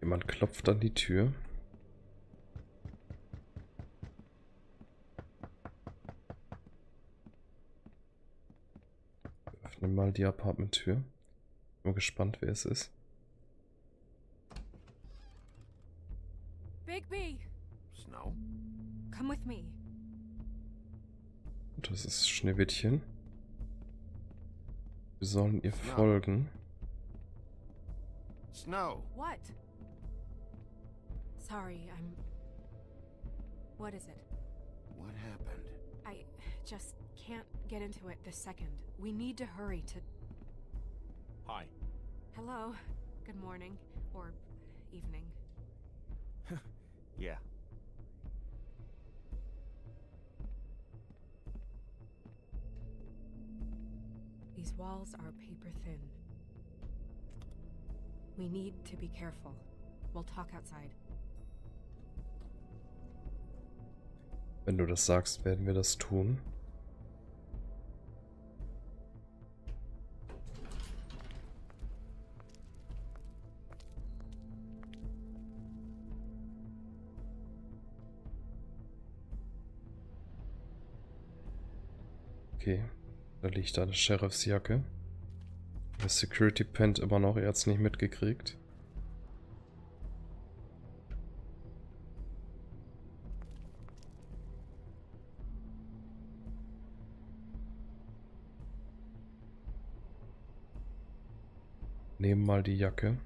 Jemand klopft an die Tür. Wir öffnen mal die Apartmenttür. Bin gespannt, wer es ist. Bigby! Snow? Come with me. Und das ist Schneewittchen. Wir sollen ihr folgen. Snow! What? Sorry, What is it? What happened? I just can't get into it this second. We need to hurry to... Hi. Hello. Good morning. Or evening. Yeah. These walls are paper thin. We need to be careful. We'll talk outside. Wenn du das sagst, werden wir das tun. Okay, da liegt eine Sheriffsjacke. Der Security pennt immer noch, er hat es nicht mitgekriegt. Nehmen mal die Jacke.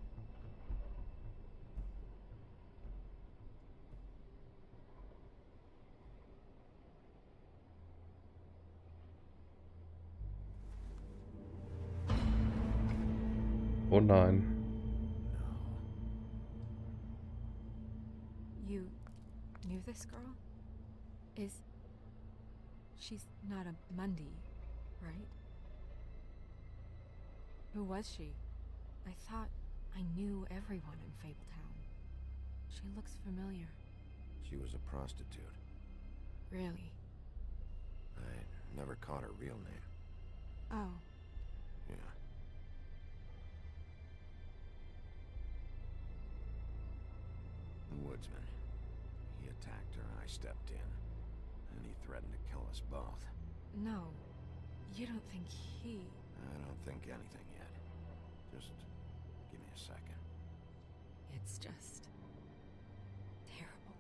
Oh nein. You knew this girl? She's not a Mundy, right? Who was she? I thought I knew everyone in Fabletown. She looks familiar. She was a prostitute. Really? I never caught her real name. Oh. Yeah. The woodsman. He attacked her, I stepped in. And he threatened to kill us both. No. You don't think he... I don't think anything yet. Just give me a second. It's just... terrible.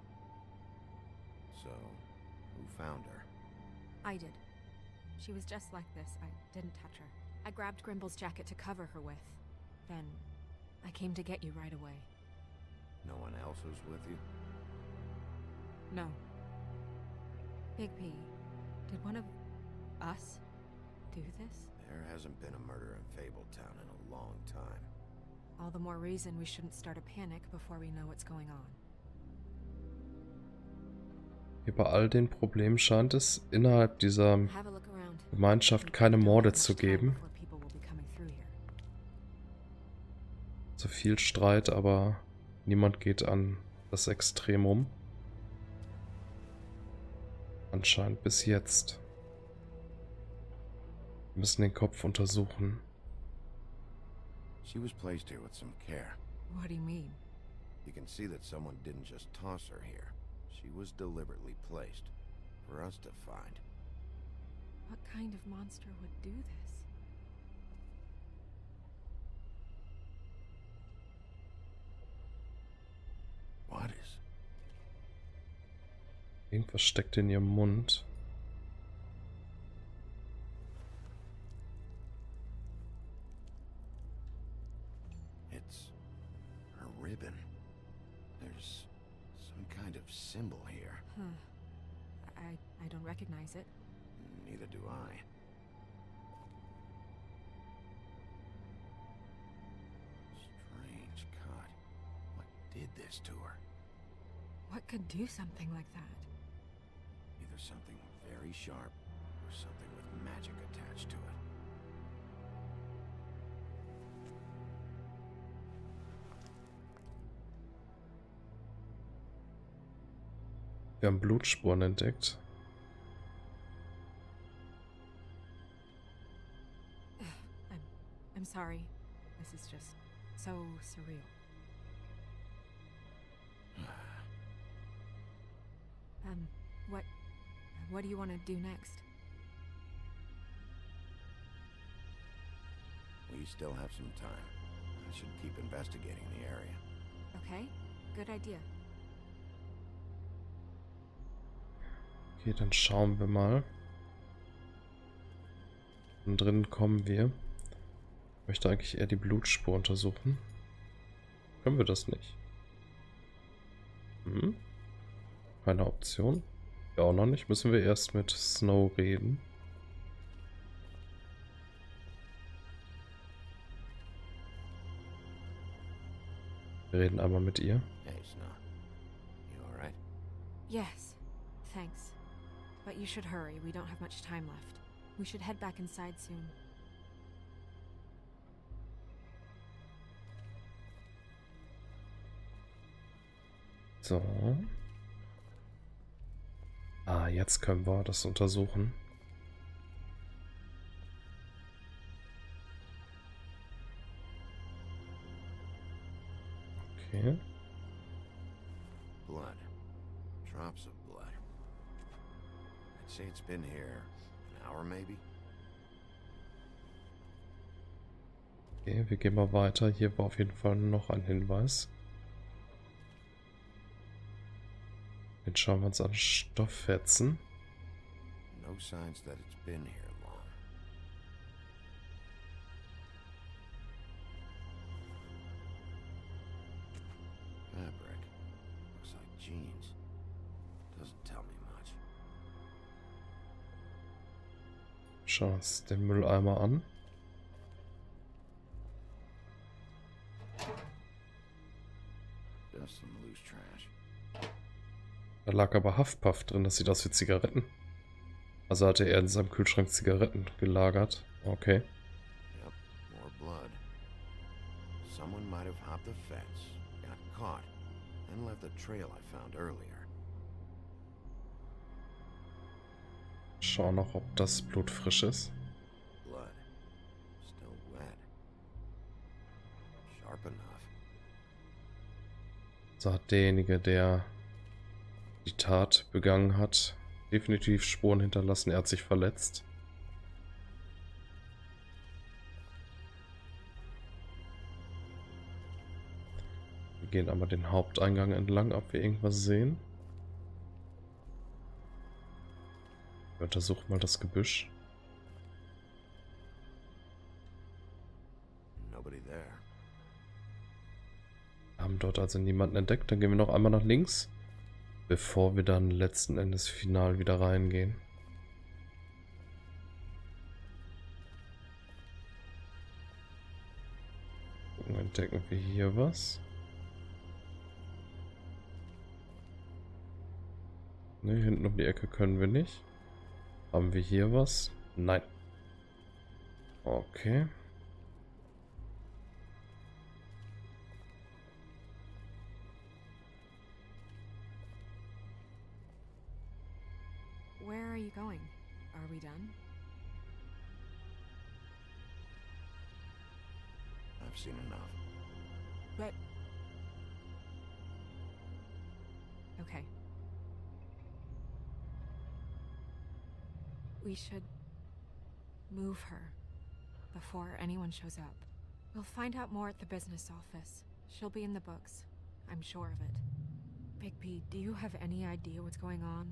So, who found her? I did. She was just like this. I didn't touch her. I grabbed Grimble's jacket to cover her with. Then, I came to get you right away. No one else was with you? No. Bigby, did one of us do this? There hasn't been a murder in Fabletown in a long time. All the more reason we shouldn't start a panic before we know what's going on. Bei all den Problemen scheint es innerhalb dieser Have a look around. Gemeinschaft keine Morde zu geben. Before people will be coming through here. So viel Streit, aber niemand geht an das Extremum. Anscheinend bis jetzt. Wir müssen den Kopf untersuchen. She was placed here with some care. What do you mean? You can see that someone didn't just toss her here. She was deliberately placed for us to find. What kind of monster would do this? What is? Irgendwas steckt in ihrem Mund. It's her ribbon. There's some kind of symbol here. Huh. I don't recognize it. Neither do I. Strange cut. What did this to her? What could do something like that? Either something very sharp or something with magic attached to it. Wir haben Blutspuren entdeckt. I'm sorry. This is just so surreal. what do you want to do next? We still have some time. I should keep investigating the area. Okay, good idea. Okay, dann schauen wir mal. Und drinnen kommen wir. Ich möchte eigentlich eher die Blutspur untersuchen. Können wir das nicht? Keine Option. Ja, auch noch nicht. Müssen wir erst mit Snow reden. Wir reden einmal mit ihr. Hey, Snow. You alright? Yes, thanks. But you should hurry, we don't have much time left. We should head back inside soon. So. Ah, jetzt können wir das untersuchen. Okay. Blood. Drops of blood. I'd say it's been here an hour maybe. Okay, wir gehen mal weiter. Hier war auf jeden Fall noch ein Hinweis. Jetzt schauen wir uns an Stofffetzen. No signs that it's been here long. Fabric. Looks like jeans. Doesn't tell me much. Schauen wir uns den Mülleimer an. Just some loose trash. Da lag aber Huffpuff drin, das sieht aus wie Zigaretten. Also hatte er in seinem Kühlschrank Zigaretten gelagert. Okay. Yep, more blood. Someone might have hopped the fence, got caught, and left the trail I found earlier. Schau noch, ob das Blut frisch ist. Blood. Still wet. Sharp enough. So hat derjenige, der die Tat begangen hat, definitiv Spuren hinterlassen. Er hat sich verletzt. Wir gehen aber den Haupteingang entlang, ob wir irgendwas sehen. Wir untersuchen mal das Gebüsch. Nobody there. Wir haben dort also niemanden entdeckt. Dann gehen wir noch einmal nach links, bevor wir dann letzten Endes final wieder reingehen. Gucken, entdecken wir hier was? Ne, hinten um die Ecke können wir nicht. Haben wir hier was? Nein. Okay. Where are you going? Are we done? I've seen enough. But... Okay. We should move her before anyone shows up. We'll find out more at the business office. She'll be in the books. I'm sure of it. Bigby, do you have any idea what's going on?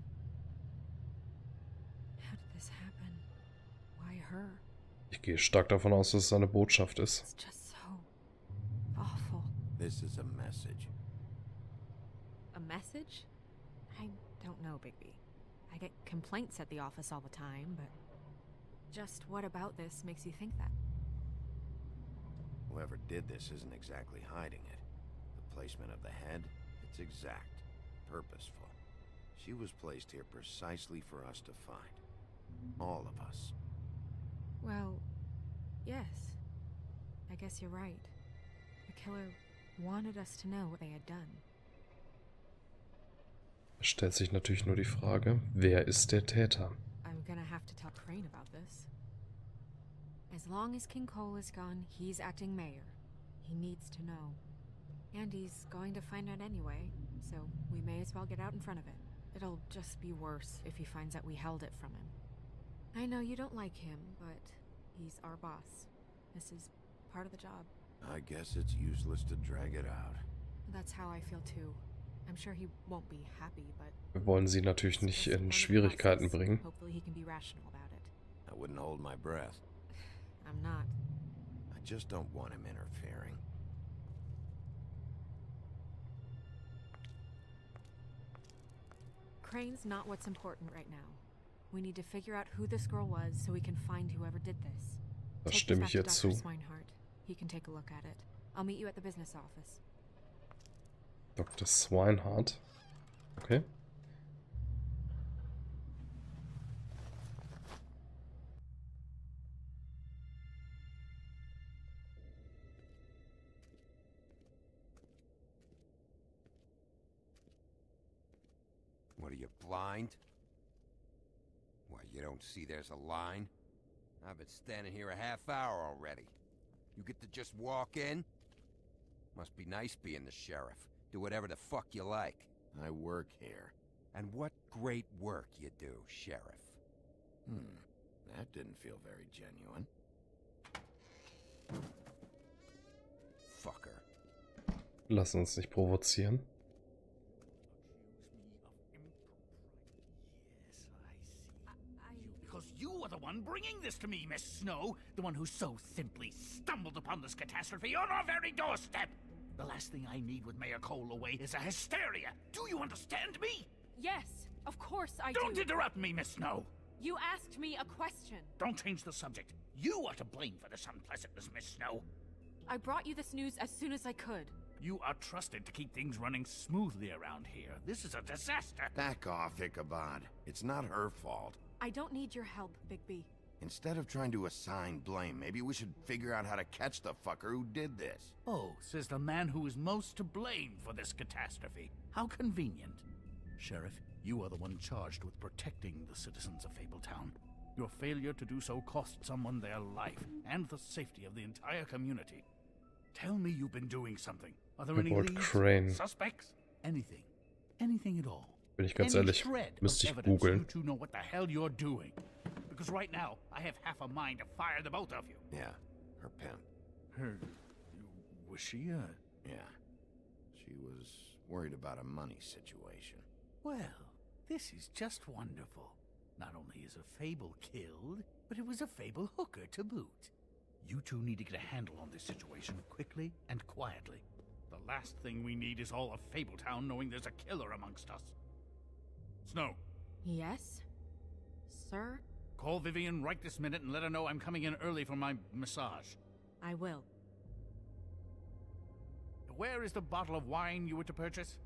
How did this happen? Why her? Ich gehe stark davon aus, dass es eine Botschaft ist. It's just so awful. This is a message. A message? I don't know, Bigby. I get complaints at the office all the time, but just what about this makes you think that? Whoever did this isn't exactly hiding it. The placement of the head, it's exact, purposeful. She was placed here precisely for us to find. All of us. Well, yes. I guess you're right. The killer wanted us to know what they had done. Es stellt sich natürlich nur die Frage, wer ist der Täter? I'm gonna have to tell Crane about this. As long as King Cole is gone, he's acting mayor. He needs to know. And he's going to find out anyway, so we may as well get out in front of it. It'll just be worse if he finds out we held it from him. I know you don't like him, but he's our boss. This is part of the job. I guess it's useless to drag it out. That's how I feel too. I'm sure he won't be happy, but Wir wollen sie natürlich nicht in Schwierigkeiten bringen. hopefully he can be rational about it. I wouldn't hold my breath. I'm not. I just don't want him interfering. Crane's not what's important right now. We need to figure out who this girl was so we can find whoever did this. Da Take stimme this ich back to jetzt Dr. zu. Swinehart. He can take a look at it. I'll meet you at the business office. Dr. Swinehart. Okay. What are you, blind? Why, you don't see there's a line? I've been standing here a half hour already. You get to just walk in? Must be nice being the sheriff. Do whatever the fuck you like. I work here. And what great work you do, Sheriff. That didn't feel very genuine. Fucker. Lass uns nicht provozieren. Because you are the one bringing this to me, Miss Snow. The one who so simply stumbled upon this catastrophe on our very doorstep. The last thing I need with Mayor Cole away is a hysteria. Do you understand me? Yes, of course I Don't do. interrupt me, Miss Snow. You asked me a question. Don't change the subject. You are to blame for this unpleasantness, Miss Snow. I brought you this news as soon as I could. You are trusted to keep things running smoothly around here. This is a disaster. Back off, Ichabod. It's not her fault. I don't need your help, Bigby. Instead of trying to assign blame, maybe we should figure out how to catch the fucker who did this. Oh, says the man who is most to blame for this catastrophe. How convenient. Sheriff, you are the one charged with protecting the citizens of Fabletown. Your failure to do so cost someone their life and the safety of the entire community. Tell me you've been doing something. Are there any About leads? Crane. Suspects? Anything. Anything at all. Bin ich ganz Any ehrlich, shred of müsste ich evidence googeln. You two know what the hell you're doing. Because right now, I have half a mind to fire the both of you. Yeah, her pimp. Her... was she, Yeah. She was worried about a money situation. Well, this is just wonderful. Not only is a Fable killed, but it was a Fable hooker to boot. You two need to get a handle on this situation quickly and quietly. The last thing we need is all of Fabletown knowing there's a killer amongst us. Snow, Yes? Sir? call Vivian right this minute and let her know I'm coming in early for my massage. I will. Where is the bottle of wine you were to purchase?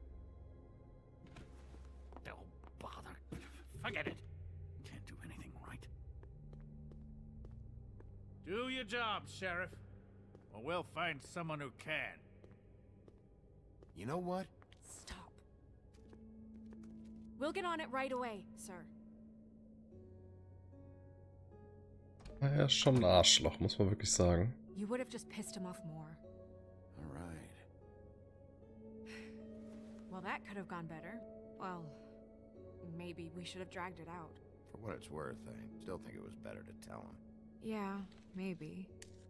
Oh, bother. Forget it. Can't do anything right. Do your job, Sheriff. Or we'll find someone who can. You know what? Stop. We'll get on it right away, sir. Er ist schon ein Arschloch, muss man wirklich sagen. You would have just pissed him off more. All right. Well, that could have gone better. Well, maybe we should have dragged it out. For what it's worth, I still think it was better to tell him. Yeah, maybe.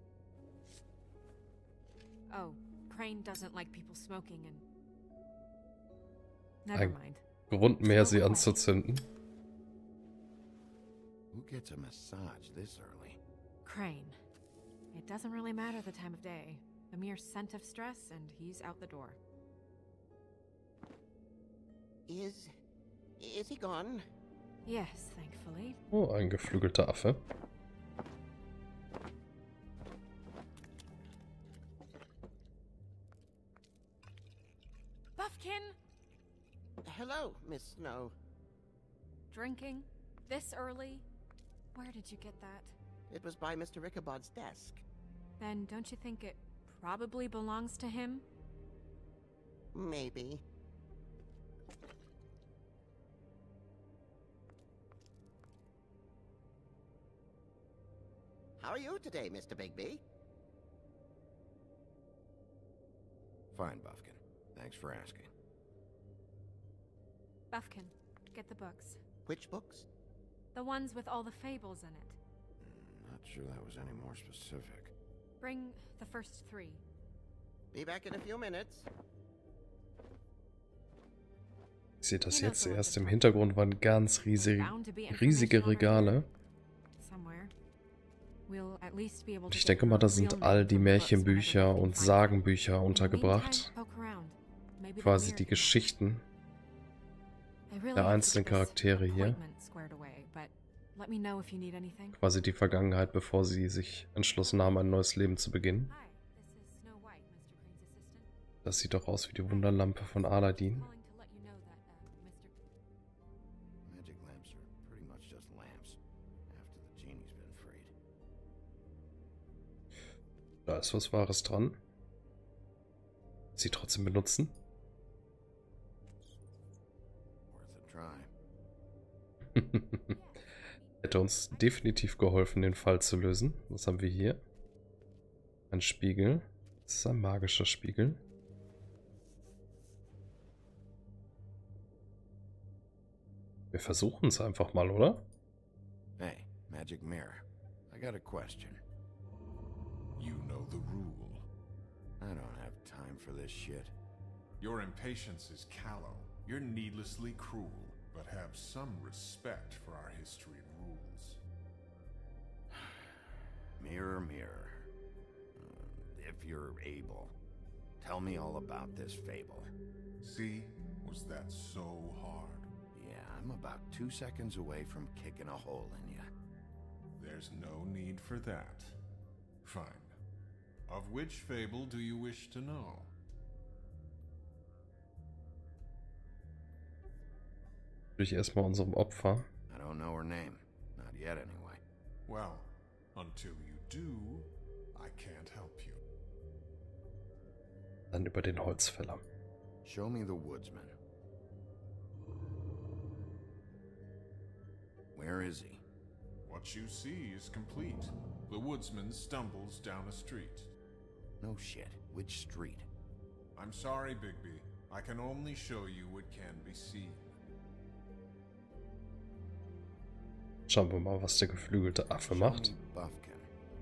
Oh, Crane doesn't like people smoking and... Never Ein mind. Grund mehr, sie anzuzünden. Who gets a massage this early? Crane. It doesn't really matter the time of day. A mere scent of stress and he's out the door. Is he gone? Yes, thankfully. Oh, ein geflügelter Affe. Buffkin! Hello, Miss Snow. Drinking? This early? Where did you get that? It was by Mr. Ichabod's desk. Then don't you think it probably belongs to him? Maybe. How are you today, Mr. Bigby? Fine, Buffkin. Thanks for asking. Buffkin, get the books. Which books? The ones with all the fables in it. Not sure that was any more specific. Bring the first 3. Be back in a few minutes. Ich sehe das jetzt erst. Im Hintergrund waren ganz riesige Regale. Und ich denke mal, da sind all die Märchenbücher und Sagenbücher untergebracht. Quasi die Geschichten der einzelnen Charaktere hier. Quasi die Vergangenheit, bevor sie sich entschlossen haben, ein neues Leben zu beginnen. Das sieht doch aus wie die Wunderlampe von Aladdin. Magic lamps are pretty much just lamps after the genie's been freed. Da ist was Wahres dran. Sie trotzdem benutzen. Worth a try. Hätte uns definitiv geholfen, den Fall zu lösen. Was haben wir hier? Ein Spiegel. Das ist ein magischer Spiegel. Wir versuchen es einfach mal, oder? Hey, Magic Mirror. I got a question. You know the rule. I don't have time for this shit. Your impatience is callow. You're needlessly cruel, but have some respect for our history and rules. Mirror, mirror. If you're able, tell me all about this fable. See? Was that so hard? Yeah, I'm about 2 seconds away from kicking a hole in you. There's no need for that. Fine. Of which fable do you wish to know? Durch erstmal unserem Opfer. I don't know her name. Not yet, anyway. Well, until you do, I can't help you. Dann über den Holzfäller. Show me the woodsman. Where is he? What you see is complete. The woodsman stumbles down a street. No shit. Which street? I'm sorry, Bigby. I can only show you what can be seen. Schauen wir mal, was der geflügelte Affe macht. Buffkin.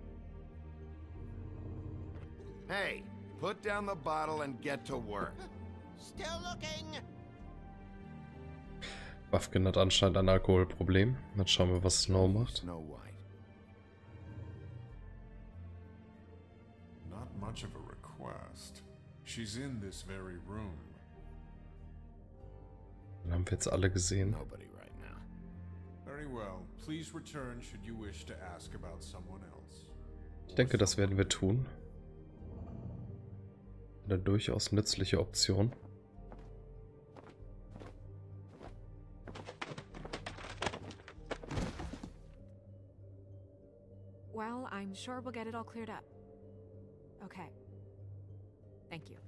Hey, put down the bottle and get to work. Still looking. Buffkin hat anscheinend ein Alkoholproblem. Dann schauen wir, was Snow macht. Snow White. Not much of a request. She's in this very room. Dann haben wir jetzt alle gesehen. Nobody right now. Very well. Please return should you wish to ask about someone else. Ich denke, das werden wir tun. Eine durchaus nützliche Option. Well, I'm sure we'll get it all cleared up. Okay. Thank you.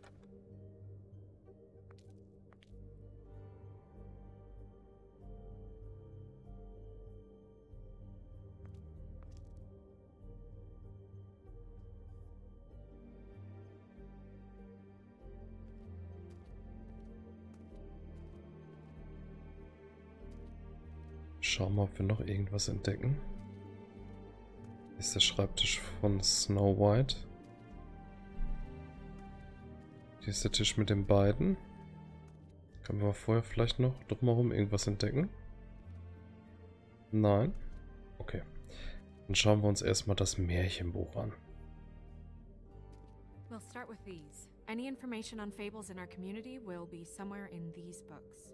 Schauen wir, ob wir noch irgendwas entdecken. Hier ist der Schreibtisch von Snow White. Hier ist der Tisch mit den beiden. Können wir vorher vielleicht noch drumherum irgendwas entdecken? Nein? Okay. Dann schauen wir uns erstmal das Märchenbuch an. We'll start with these. Any information on fables in our community will be somewhere in these books.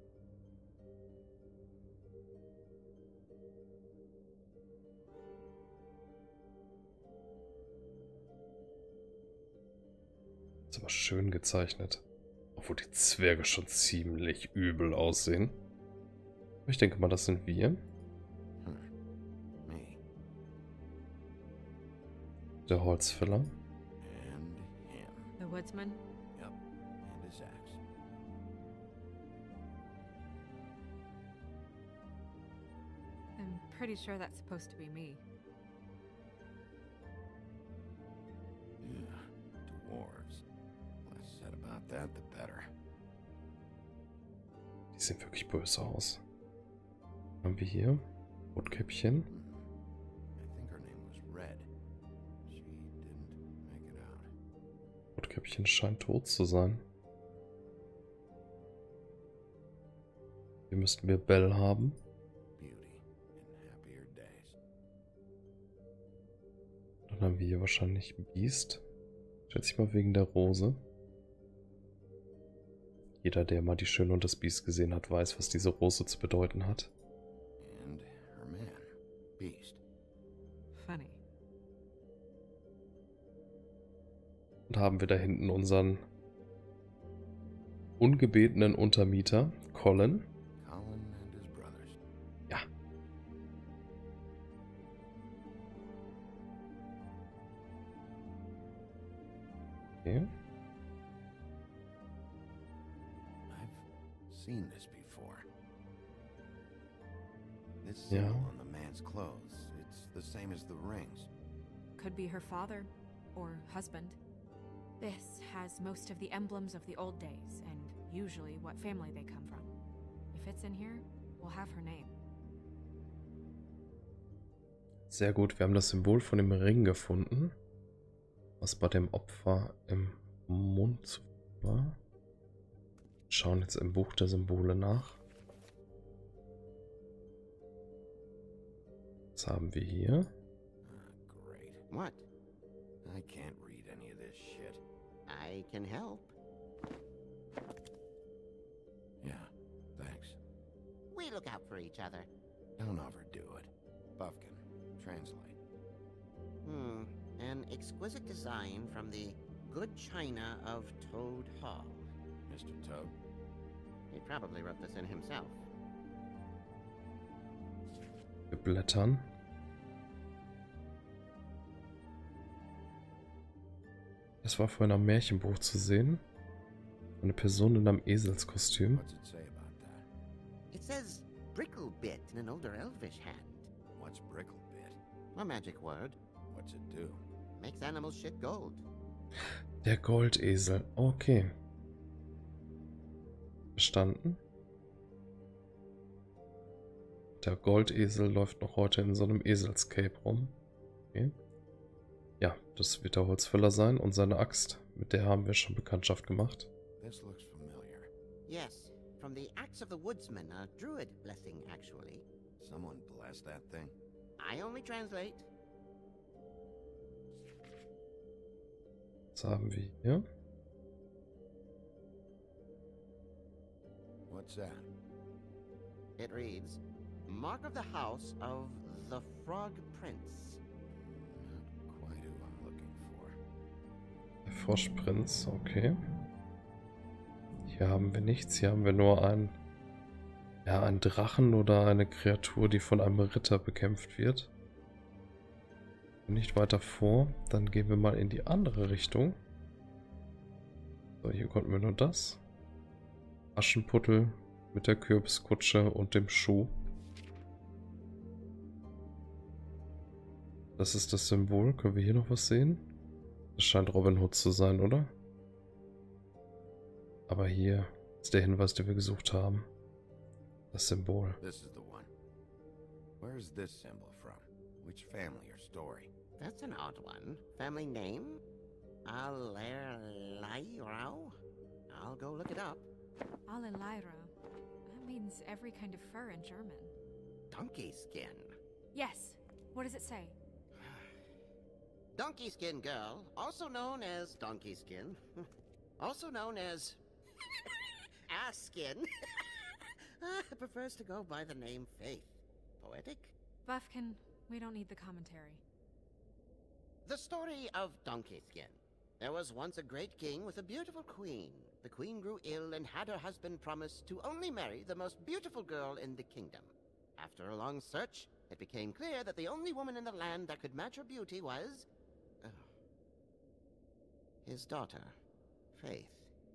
Ist aber schön gezeichnet. Obwohl die Zwerge schon ziemlich übel aussehen. Ich denke mal, das sind wir. Me. Der Holzfäller. And him. The woodsman? Yep. And his axe. I'm pretty sure that's supposed to be me. Yeah. Dwarves. Less said about that, the better. Die sehen wirklich böse aus. Was haben wir hier? Rotkäppchen. I think her name was Red. She didn't make it out. Rotkäppchen scheint tot zu sein. Hier müssten wir Belle haben. Beauty in happier days. Dann haben wir hier wahrscheinlich Beast. Schätze ich mal wegen der Rose. Jeder, der mal die Schöne und das Biest gesehen hat, weiß, was diese Rose zu bedeuten hat. And her man, Beast. Funny. Und haben wir da hinten unseren ungebetenen Untermieter, Colin. Colin and his brothers. Ja. Okay. I've seen this before. This Yeah. symbol on the man's clothes, it's the same as the rings. Could be her father or husband. This has most of the emblems of the old days and usually what family they come from. If it's in here, we'll have her name. Sehr gut, wir haben das Symbol von dem Ring gefunden, was bei dem Opfer im Mund war. Schauen jetzt im Buch der Symbole nach. Was haben wir hier? Great. What? I can't read any of this shit. I can help. Yeah, thanks. We look out for each other. Don't overdo it. Buffkin, translate. An exquisite design from the good china of Toad Hall. Mr. Toad? He probably wrote this in himself. Wir blättern. Das war vorhin am Märchenbuch zu sehen. Eine Person in einem Eselskostüm. What's it say about that? It says Bricklebit in an older elvish hand. What's Bricklebit? A magic word. What's it do? Makes animals shit gold. Der Goldesel. Okay. Verstanden. Der Goldesel läuft noch heute in so einem Eselscape rum. Okay. Ja, das wird der Holzfäller sein und seine Axt. Mit der haben wir schon Bekanntschaft gemacht. This looks familiar. Yes, from the Axe of the Woodsman, a druid blessing, actually. Someone bless that thing. I only translate. Was haben wir hier? What's that? It reads, Mark of the House of the Frog Prince. Not quite who I'm looking for. Der Froschprinz, okay. Hier haben wir nichts. Hier haben wir nur einen Drachen oder eine Kreatur, die von einem Ritter bekämpft wird. Nicht weiter vor. Dann gehen wir mal in die andere Richtung. So, hier konnten wir nur das. Aschenputtel mit der Kürbiskutsche und dem Schuh. Das ist das Symbol. Können wir hier noch was sehen? Das scheint Robin Hood zu sein, oder? Aber hier ist der Hinweis, den wir gesucht haben. Das Symbol. This is the one. Where is this symbol from? Which family or story? That's an odd one. Family name? Alerleirau? I'll go look it up. Alelaira. That means every kind of fur in German. Donkey skin. Yes. What does it say? Donkey skin girl, also known as donkey skin, also known as ass skin, prefers to go by the name Faith. Poetic? Buffkin, we don't need the commentary. The story of Donkey Skin. There was once a great king with a beautiful queen. The queen grew ill and had her husband promise to only marry the most beautiful girl in the kingdom. After a long search, it became clear that the only woman in the land that could match her beauty was... his daughter, Faith.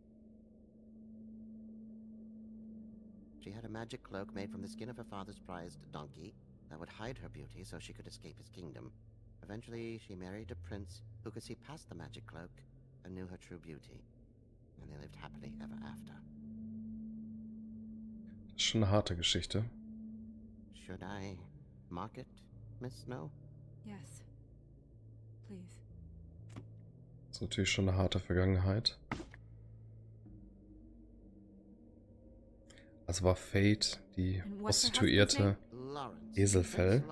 She had a magic cloak made from the skin of her father's prized donkey that would hide her beauty so she could escape his kingdom. Eventually, she married a prince who could see past the magic cloak and knew her true beauty. And they lived happily ever after. Schon eine harte Geschichte. Should I mock it, Miss Snow? Yes. Please. Ist natürlich schon eine harte Vergangenheit. Also war Fate die Prostituierte Eselfell.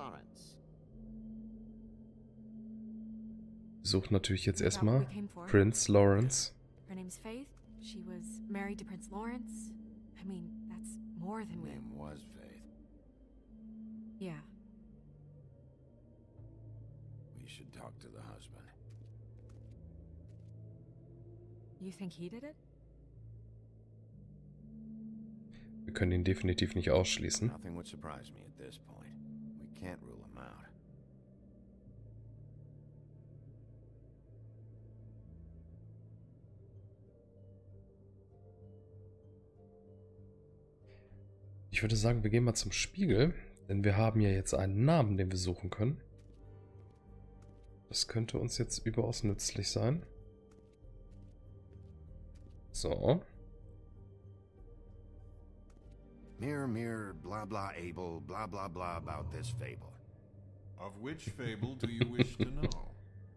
Sucht natürlich jetzt erstmal Prince Lawrence. Her name's Faith. She was married to Prince Lawrence. I mean, that's more than we... Name was Faith. Yeah. We should talk to the husband. You think he did it? Wir können ihn definitiv nicht ausschließen. Nothing would surprise me at this point. We can't rule him out. Ich würde sagen, wir gehen mal zum Spiegel, denn wir haben ja jetzt einen Namen, den wir suchen können. Das könnte uns jetzt überaus nützlich sein. So. Mirror, mirror, blah blah able, blah blah blah about this fable. Of which fable do you wish to know?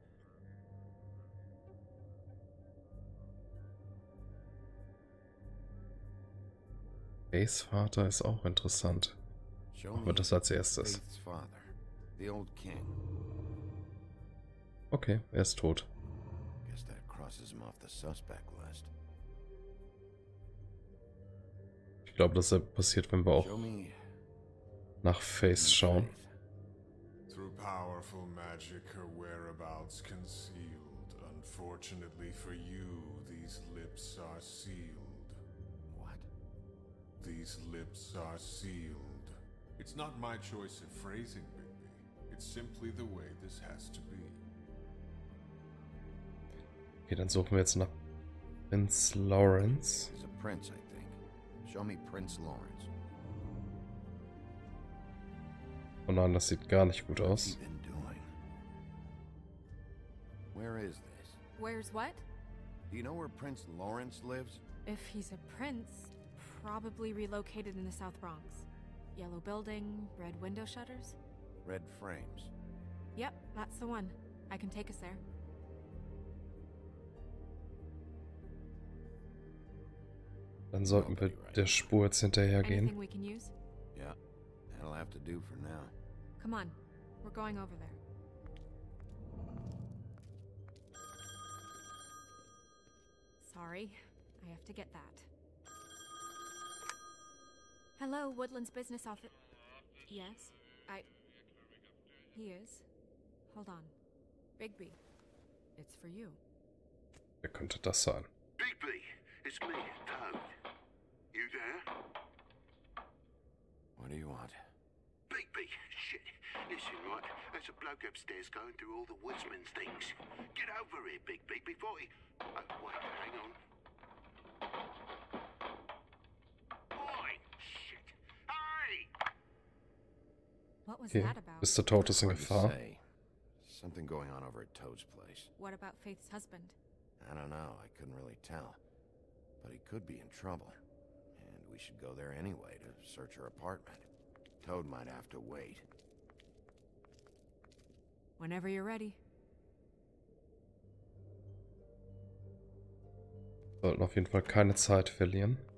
Faiths Vater ist auch interessant. Machen wir das als erstes. Faith's father, the old king. Okay, er ist tot. Guess that crosses him off the suspect list. Ich glaube, das passiert, wenn wir auch Show me nach Faith schauen. Through powerful magic, her whereabouts concealed. Unfortunately for you, these lips are sealed. What? These lips are sealed. It's not my choice of phrasing, Bigby. It's simply the way this has to be. Okay, dann suchen wir jetzt nach Prince Lawrence. He's a prince, I think. Show me Prince Lawrence. Oh nein, das sieht gar nicht gut What's he aus. been doing? Where is this? Where's what? Do you know where Prince Lawrence lives? If he's a prince, probably relocated in the South Bronx. Yellow building, red window shutters. Red frames. Yep, that's the one. I can take us there. Dann sollten wir der Spur jetzt hinterhergehen. Anything we can use? Yeah, that'll have to do for now. Come on, we're going over there. Sorry, I have to get that. Hello, Woodland's business office. Yes, He is. Hold on. Bigby, it's for you. Wer könnte das sein? Bigby, it's me, Toad. You there? What do you want? Bigby, shit. Listen, right, there's a bloke upstairs going through all the woodsman's things. Get over here, Bigby, before he... Oh, wait, hang on. Oi, shit. Hey! What was Okay, that about? Mr. Toad ist in Hard to Gefahr. say. Something going on over at Toad's place. What about Faith's husband? I don't know, I couldn't really tell. But he could be in trouble. And we should go there anyway to search her apartment. Toad might have to wait. Whenever you're ready. Sollten auf jeden Fall keine Zeit verlieren.